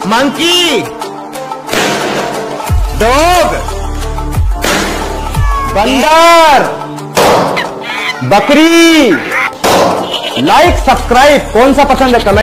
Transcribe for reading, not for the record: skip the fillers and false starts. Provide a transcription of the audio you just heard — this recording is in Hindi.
मंकी, डॉग, बंदर, बकरी। लाइक सब्सक्राइब कौन सा पसंद है कमेंट